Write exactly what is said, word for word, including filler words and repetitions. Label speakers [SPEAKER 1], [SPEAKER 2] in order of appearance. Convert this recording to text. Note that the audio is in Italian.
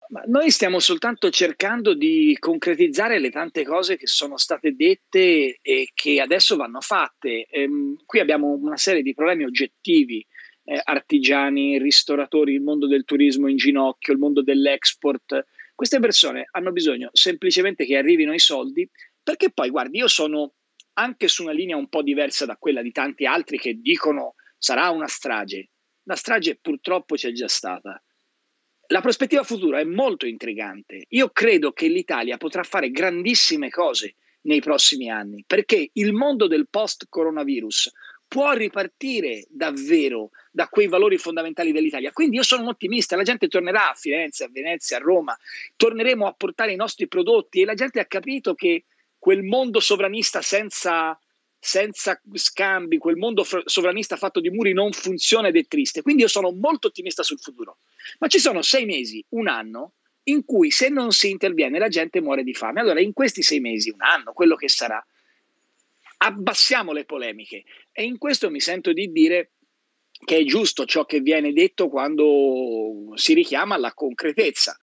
[SPEAKER 1] Ma noi stiamo soltanto cercando di concretizzare le tante cose che sono state dette e che adesso vanno fatte. Ehm, qui abbiamo una serie di problemi oggettivi, eh, artigiani, ristoratori, il mondo del turismo in ginocchio, il mondo dell'export. Queste persone hanno bisogno semplicemente che arrivino i soldi, perché poi, guardi, io sono anche su una linea un po' diversa da quella di tanti altri che dicono sarà una strage. La strage purtroppo c'è già stata. La prospettiva futura è molto intrigante. Io credo che l'Italia potrà fare grandissime cose nei prossimi anni, perché il mondo del post-coronavirus può ripartire davvero da quei valori fondamentali dell'Italia. Quindi io sono un ottimista, la gente tornerà a Firenze, a Venezia, a Roma, torneremo a portare i nostri prodotti e la gente ha capito che quel mondo sovranista senza, senza scambi, quel mondo sovranista fatto di muri non funziona ed è triste. Quindi io sono molto ottimista sul futuro. Ma ci sono sei mesi, un anno, in cui se non si interviene la gente muore di fame. Allora in questi sei mesi, un anno, quello che sarà, abbassiamo le polemiche. E in questo mi sento di dire che è giusto ciò che viene detto quando si richiama alla concretezza.